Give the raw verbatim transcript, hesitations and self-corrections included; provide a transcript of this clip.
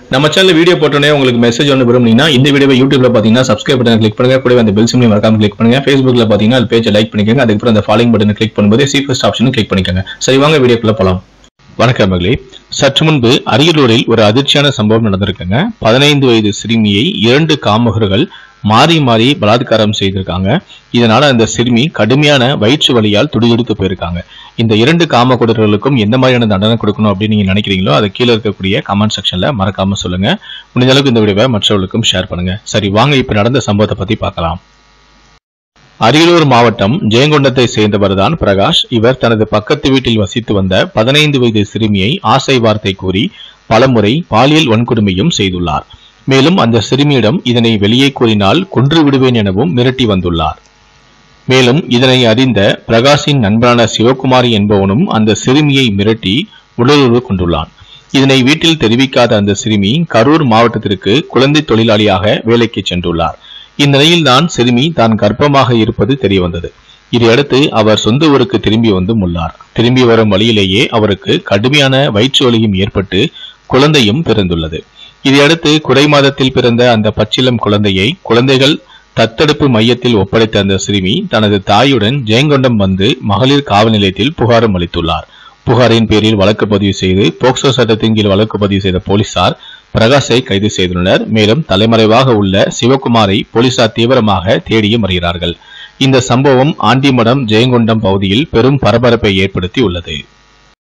நம்ம channel video போட்டோனே உங்களுக்கு message ஒன்று விரும்புனீங்கன்னா இந்த வீடியோவை யூடியூப்ல பாத்தீங்கன்னா சப்ஸ்கிரைப் பட்டன் கிளிக் பண்ணுங்க, கூடவே அந்த பெல் சிம்பலையும் மறக்காம கிளிக் பண்ணுங்க. Facebookல பாத்தீங்கன்னா அது பேஜை லைக் பண்ணிக்கோங்க, அதுக்கப்புறம் அந்த ஃபாலோயிங் பட்டனை கிளிக் பண்ணும்போது சி ஃபர்ஸ்ட் ஆப்ஷனும் கிளிக் பண்ணிக்கோங்க. சரி வாங்க வீடியோக்குள்ள போலாம். வணக்கம் மகளே. சற்று முன்பு அரியலூரில் ஒரு அதிர்ச்சியான சம்பவம் நடந்திருக்குங்க. பதினைந்து வயது சிறுமியை இரண்டு காமுகர்கள் மாறி மாறி பலாத்காரம் செய்திருக்காங்க. இதனால அந்த சிறுமி கடுமையான வயிற்று வலியால் துடிதுடித்து போயிருக்காங்க. இந்த இரண்டு காம கொடுர்களுக்கும் எந்த மாதிரியான தண்டனை கொடுக்கணும் அப்படின்னு நீங்க நினைக்கிறீங்களோ அதை கீழே இருக்கக்கூடிய கமெண்ட் செக்ஷன்ல மறக்காம சொல்லுங்க. முடிஞ்ச அளவுக்கு இந்த வீடியோவை மற்றவர்களுக்கும் ஷேர் பண்ணுங்க. சரி வாங்க இப்ப நடந்த சம்பவத்தை பத்தி பார்க்கலாம். அரியலூர் மாவட்டம் ஜெயங்கொண்டத்தை சேர்ந்தவர் தான் பிரகாஷ். இவர் தனது பக்கத்து வீட்டில் வசித்து வந்த பதினைந்து வயது சிறுமியை ஆசை வார்த்தை கூறி பலமுறை பாலியல் வன்கொடுமையும் செய்துள்ளார். மேலும் அந்த சிறுமியிடம் இதனை வெளியே கூறினால் கொன்று விடுவேன் எனவும் மிரட்டி வந்துள்ளார். மேலும் இதனை அறிந்த பிரகாஷின் நண்பரான சிவகுமாரி என்பவனும் அந்த சிறுமியை மிரட்டி உடலுறவு கொண்டுள்ளான். இதனை வீட்டில் தெரிவிக்காத அந்த சிறுமி கரூர் மாவட்டத்திற்கு குழந்தை தொழிலாளியாக வேலைக்கு சென்றுள்ளார். இந்நிலையில்தான் சிறுமி தான் கர்ப்பமாக இருப்பது தெரியவந்தது. இதையடுத்து அவர் சொந்த ஊருக்கு திரும்பி வந்தும் உள்ளார். திரும்பி வரும் வழியிலேயே அவருக்கு கடுமையான வயிற்று வலியும் ஏற்பட்டு குழந்தையும் பிறந்துள்ளது. இதையடுத்து குறை மாதத்தில் பிறந்த அந்த பச்சிளம் குழந்தையை குழந்தைகள் தத்தெடுப்பு மையத்தில் ஒப்படைத்த அந்த சிறுமி தனது தாயுடன் ஜெயங்கொண்டம் வந்து மகளிர் காவல் நிலையத்தில் புகாரும் அளித்துள்ளார். புகாரின் பேரில் வழக்கு பதிவு செய்து போக்சோ சட்டத்தின் கீழ் வழக்கு பதிவு செய்த போலீசார் பிரகாஷை கைது செய்துள்ளனர். மேலும் தலைமறைவாக உள்ள சிவகுமாரை போலீசார் தீவிரமாக தேடியும் வருகிறார்கள். இந்த சம்பவம் ஆண்டிமடம் ஜெயங்கொண்டம் பகுதியில் பெரும் பரபரப்பை ஏற்படுத்தி உள்ளது.